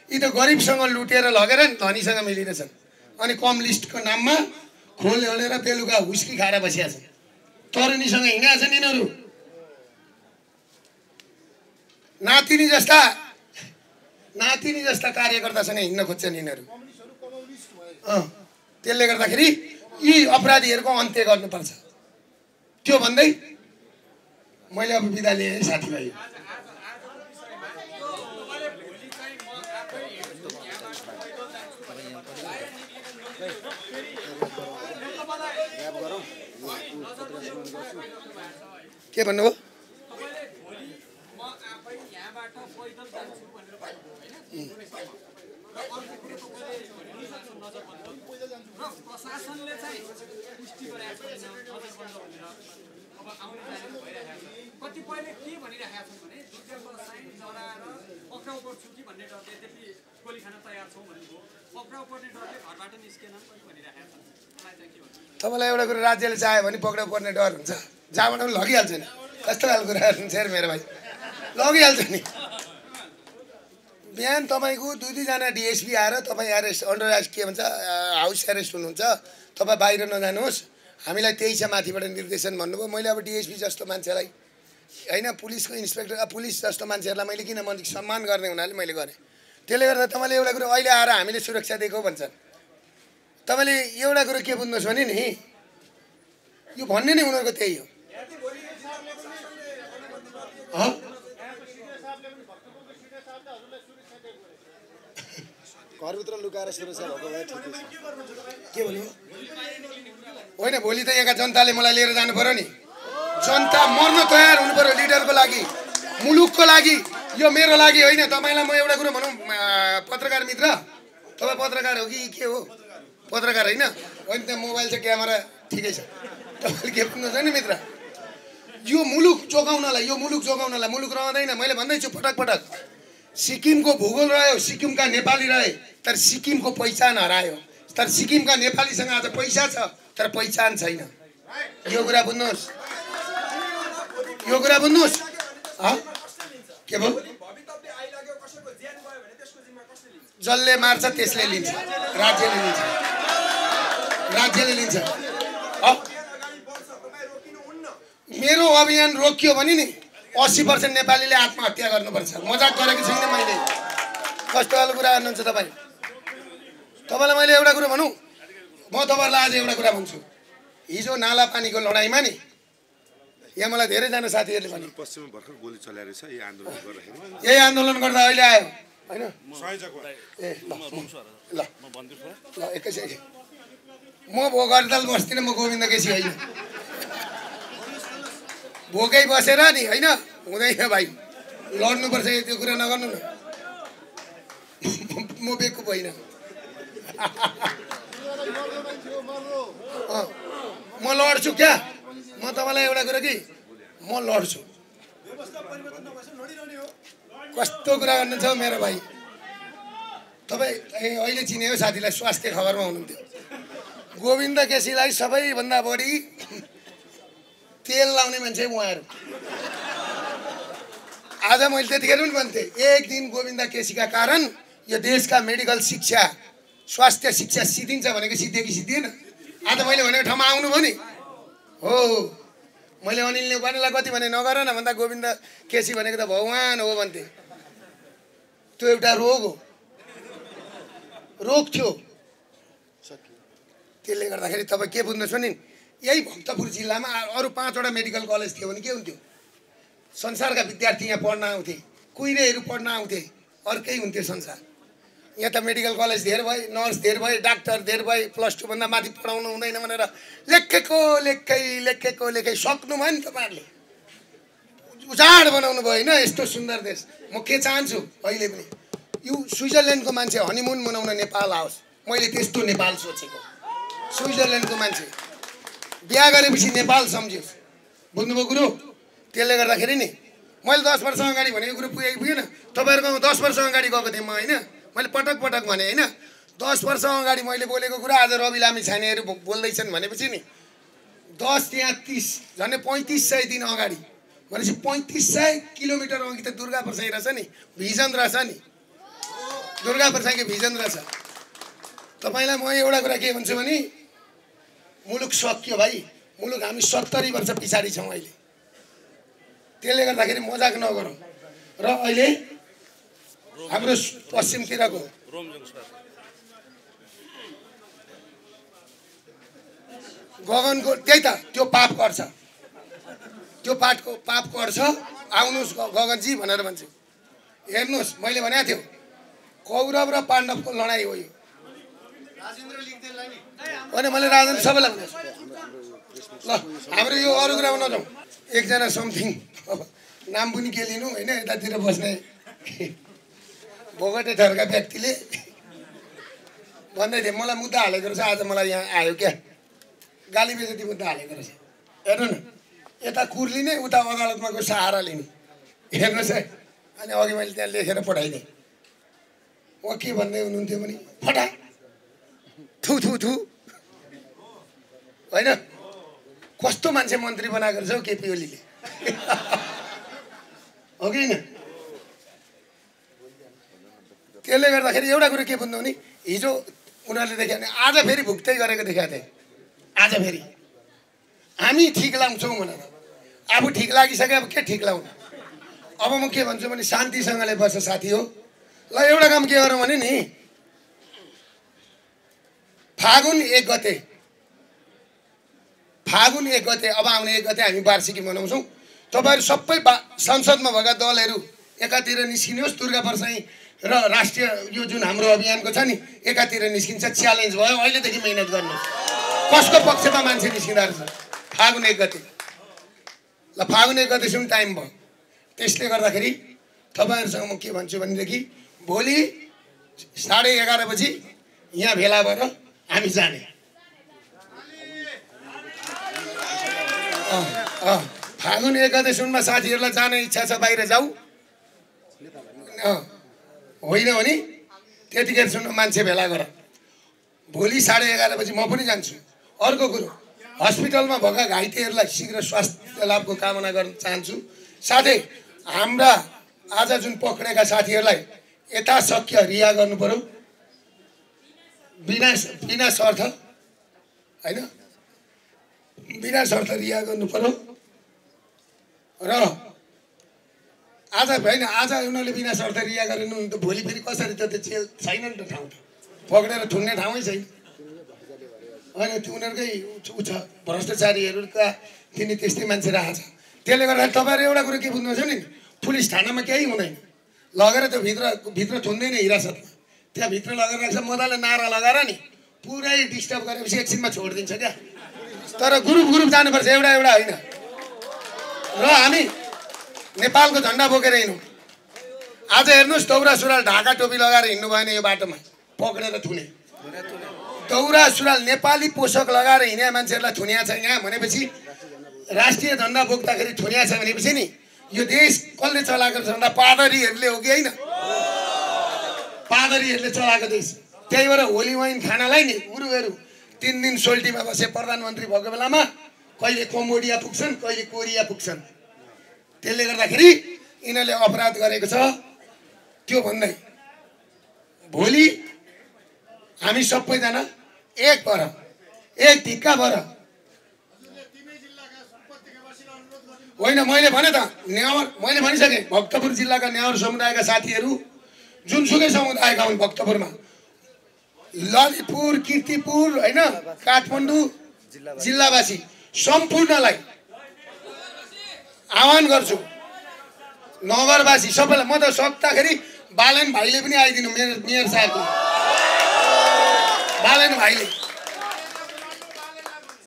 यी त गरिबसँग लुटेर लगेर नि धनीसँग मिलिरहेछन् अनि कम लिस्टको नाममा खोल ल्याएर बेलुका हुस्की खाएर बसिया छन् तरुनीसँग हिँडेका छन् यिनीहरू नातिनी जस्ता कार्यकर्तासँग हिँड्न खोज्छन् यिनीहरू त्यसले गर्दाखेरि यी अपराधीहरूको अन्त्य गर्नुपर्छ त्यो भन्दै मैले अब बिदा लिएँ साथीभाइ के भन्नुभयो प्रशासनले चाहिँ पुष्टि गरेको छैन नजरबन्द भनेर अब आउने जाने भइरहेको छ कतिपयले के भनिरहेका छन् भने दुर्गाको साइन जराएर पक्राउ गर्छु कि भन्ने डरले त्यति गोली खान तयार छौँ भन्नुभयो पक्राउ पर्ने डरले घरबाट निस्केनन् पनि भनिरहेका छन् मलाई चाहिँ के भन्नु तपाईँलाई एउटा कुरो राज्यले चाह्यो भने पक्राउ पर्ने डर हुन्छ जहाँबाट पनि लगिहाल्छ नि कस्तो खालको कुराहरू हुन्छ अरे मेरो भाइ लगिहाल्छ नि बिहान तपाईँको 2-2जना डिएसपी आएर तपाईँ एरेस्ट अन्डर एरेस्ट के भन्छ हाउस एरेस्ट हुनुहुन्छ तपाईँ बाहिर नजानुहोस् हामीलाई त्यही छ माथिबाट निर्देशन भन्नुभयो मैले अब डिएसपी जस्तो मान्छेलाई होइन पुलिसको इन्सपेक्टर पुलिस जस्तो मान्छेहरूलाई मैले किन मन सम्मान गर्ने हुनाले मैले गरेँ त्यसले गर्दा तपाईँले एउटा कुरो अहिले आएर हामीले सुरक्षा दिएको भन्छन् तपाईँले एउटा कुरो के बुझ्नुहोस् भने नि यो भन्ने नै उनीहरूको त्यही हो घरभित्र लुकाएर सुरक्षा भएको भए ठिकै छ के भन्नु होइन भोलि त यहाँका जनताले मलाई लिएर जानु पर्यो नि जनता मर्न तयार हुनु पर्यो लिडरको लागि मुलुकको लागि यो मेरो लागि होइन तपाईँलाई म एउटा कुरो भनौँ पत्रकार मित्र तपाईँ पत्रकार हो कि के हो पत्रकार होइन होइन त्यहाँ मोबाइल छ क्यामेरा ठिकै छ तपाईँले के भन्नुहुन्छ नि मित्र यो मुलुक जोगाउनलाई मुलुक रहँदैन मैले भन्दैछु पटक पटक सिक्किमको भूगोल रह्यो सिक्किमका नेपाली रहे तर सिक्किमको पहिचान हरायो तर सिक्किमका नेपालीसँग आज पैसा छ तर पहिचान छैन यो कुरा बुझ्नुहोस् के भयो जसले मार्छ त्यसले लिन्छ राज्यले लिन्छ मेरो अभियान रोकियो भने नि 80% नेपालीले आत्महत्या गर्नुपर्छ मजाक गरेको छैन मैले कस्तो खालको कुरा गर्नुहुन्छ तपाईँलाई मैले एउटा कुरो भनौँ म तपाईँहरूलाई आज एउटा कुरा भन्छु हिजो नाला पानीको लडाइँमा नि यहाँ मलाई धेरैजना साथीहरूले भने पश्चिममा भर्खर गोली चलाएर छ यही आन्दोलन गर्दा अहिले आयो होइन ए ल एकैछिन म भोगहडताल बस्दिनँ म गोविन्द केसी होइन भोकै बसेर नि होइन हुँदैन भाइ लड्नुपर्छ त्यो कुरा नगर्नु न म बेकुप होइन म लड्छु क्या म तपाईँलाई एउटा कुरा कि म लड्छु कस्तो कुरा गर्नुहुन्छ मेरो भाइ तपाईँ अहिले चिने हो साथीलाई स्वास्थ्य खबरमा हुनुहुन्थ्यो गोविन्द केसीलाई सबैभन्दा बढी तेल लाउने मान्छे उहाँहरू आज मैले त्यतिखेर पनि भन्थेँ एक दिन गोविन्द केसीका कारण यो देशका मेडिकल शिक्षा स्वास्थ्य शिक्षा सिद्धिन्छ भनेको सिद्धियो कि सिद्धिएन आज मैले भनेको ठाउँमा आउनु भयो नि हो मैले अनिल नेपालीलाई कति भने नगर न भन्दा गोविन्द केसी भनेको त भगवान् हो भन्थे त्यो एउटा रोग थियो त्यसले गर्दाखेरि तपाईँ के बुझ्नुहोस् भने यही भक्तपुर जिल्लामा अरू 5वटा मेडिकल कलेज थियो भने के हुन्थ्यो संसारका विद्यार्थी यहाँ पढ्न आउँथे कुहिरेहरू पढ्न आउँथे अर्कै हुन्थ्यो संसार यहाँ त मेडिकल कलेज धेर भए नर्स धेर भए डाक्टर धेर भए +2 भन्दा माथि पढाउनु हुँदैन भनेर लेखेकै सक्नु भयो नि तपाईँहरूले उजाड बनाउनु भयो होइन यस्तो सुन्दर देश म के चाहन्छु अहिले पनि यो स्विजरल्यान्डको मान्छे हनीमुन मनाउन नेपाल आओस् मैले त्यस्तो नेपाल सोचेको स्विजरल्यान्डको मान्छे बिहा गरेपछि नेपाल सम्झियोस् बुझ्नुभयो कुरो त्यसले गर्दाखेरि नि मैले 10 वर्ष अगाडि भनेको कुरो पुगेन तपाईँहरूको 10 वर्ष अगाडि गएको थिएँ म होइन मैले पटक भने होइन 10 वर्ष अगाडि मैले बोलेको कुरा आज रवि लामी छानेहरू बोल्दैछन् भनेपछि नि 10 त्यहाँ 30 झन्डै 3500 दिन अगाडि भनेपछि 3500 किलोमिटर अघि त दुर्गा बसाइ रहेछ नि भिजन रहेछ नि दुर्गा प्रसादको भिजन रहेछ। तपाईँलाई म एउटा कुरा के भन्छु भने मुलुक सकियो भाइ। मुलुक हामी 70 वर्ष पछाडि छौँ अहिले। त्यसले गर्दाखेरि मजाक नगरौँ। र अहिले हाम्रो पश्चिमतिरको गगनको त्यही त त्यो पाप गर्छ, त्यो पाप गर्छ। आउनुहोस् गगनजी भनेर भन्छु। हेर्नुहोस् मैले भनेको थियो कौरव र पाण्डवको लडाइँ हो यो। होइन मैले राजेन्द्र सबैलाई भनेको ल हाम्रो यो अरू कुरामा नजाउँ। एकजना समथिङ अब नाम पनि के लिनु होइन, यतातिर बस्ने भोगटे ठहरका व्यक्तिले भन्दै थिए मलाई मुद्दा हालेको रहेछ। आज मलाई यहाँ आयो क्या, गाली बेजती मुद्दा हालेको रहेछ। हेर्नु न, यता कुर्लिने उता अदालतमा गएर सहारा लिने। हेर्नुहोस् है। अनि अघि मैले त्यहाँ लेखेर पठाइदिएँ। उहाँ के भन्दै हुनुहुन्थ्यो भने फटा थु थु थु होइन, कस्तो मान्छे मन्त्री बनाएको रहेछ हौ केपी ओलीले। हो कि होइन? त्यसले गर्दाखेरि एउटा कुरो के भन्नु भने हिजो उनीहरूले देखायो भने आज फेरि भुक्दै गरेको देखाएको थिएँ। आज फेरि हामी ठिक लाउँछौँ भनेर आफू ठिक लागिसक्यो। अब के ठिक लाउनु? अब म के भन्छु भने शान्तिसँगले बस्छ साथी हो। ल एउटा काम के गरौँ भने नि फागुन 1 गते अब आउने 1 गते हामी वार्षिकी मनाउँछौँ। तपाईँहरू सबै संसदमा भएका दलहरू एकातिर निस्किनुहोस्। दुर्गा प्रसाई र राष्ट्रिय यो जुन हाम्रो अभियानको छ नि एकातिर निस्किन्छ। च्यालेन्ज भयो। अहिलेदेखि मेहनत गर्नुहोस्। कसको पक्षमा मान्छे निस्किँदो रहेछ? फागुन 1 गते। ल फागुन 1 गतेसम्म टाइम भयो। त्यसले गर्दाखेरि तपाईँहरूसँग म के भन्छु भनेदेखि भोलि 11:30 बजी यहाँ भेला भएर हामी जाने। फागुन 1 गतेसम्ममा साथीहरूलाई जाने इच्छा छ बाहिर जाऊ। होइन भने त्यतिखेरसम्म मान्छे भेला गर। भोलि 11:30 बजी म पनि जान्छु। अर्को कुरो हस्पिटलमा भएका घाइतेहरूलाई शीघ्र स्वास्थ्य लाभको कामना गर्न चाहन्छु। साथै हाम्रा आज जुन पक्रेका साथीहरूलाई यथाशक्य रिहा गर्नु पर्यो, बिना शर्त होइन, बिना शर्त रिहा गर्नु पर्यो। र आज होइन, आज उनीहरूले बिना शर्त रिहा गरेन भने त भोलि फेरि कसरी त त्यो छैन नि त ठाउँ, पक्रेर थुन्ने ठाउँै छैन। होइन उनीहरूकै ऊ छ भ्रष्टाचारीहरूका तिनी त्यस्तै मान्छे राखेको छ। त्यसले गर्दा तपाईँहरू एउटा कुरो के बुझ्नुहुन्छ नि, पुलिस थानामा केही हुँदैन, लगेर त्यो भित्र थुन्दैन हिरासतमा। त्यहाँभित्र लगेर राख्छ, मजाले नारा लगाएर नि पुरै डिस्टर्ब गरेपछि एकछिनमा छोडिदिन्छ क्या। तर ग्रुप जानुपर्छ, एउटा होइन। र हामी नेपालको झन्डा बोकेर हिँड्नु। आज हेर्नुहोस् दौरा सुरुवाल ढाका टोपी लगाएर हिँड्नु भएन यो बाटोमा, पक्रेर थुने। दौरा सुरुवाल नेपाली पोसाक लगाएर हिँड्ने मान्छेहरूलाई थुनिया छ यहाँ भनेपछि, राष्ट्रिय झन्डा बोक्दाखेरि थुनिया छ भनेपछि नि यो देश कसले चलाएको छ भन्दा पादरीहरूले हो कि होइन? पादरीहरूले चलाएको देश। त्यही भएर होली वाइन खानालाई नि गुरुहरू 3 दिन सोल्टीमा बसे प्रधानमन्त्री भएको बेलामा कहिले कम्बोडिया पुग्छन्, कहिले कोरिया पुग्छन्। त्यसले गर्दाखेरि यिनीहरूले अपराध गरेको छ। त्यो भन्दै भोलि हामी सबैजना एक भएर, एक ढिक्का भएर, होइन मैले भने त नेवार, मैले भनिसकेँ भक्तपुर जिल्लाका नेवार समुदायका साथीहरू जुनसुकै समुदायका हुन् भक्तपुरमा, ललितपुर, कीर्तिपुर होइन, काठमाडौँ जिल्लावासी सम्पूर्णलाई आह्वान गर्छु, नगरवासी सबैलाई। म त सक्दाखेरि बालन भाइले पनि आइदिनु, मेरो मेयर साहबले, बालन भाइले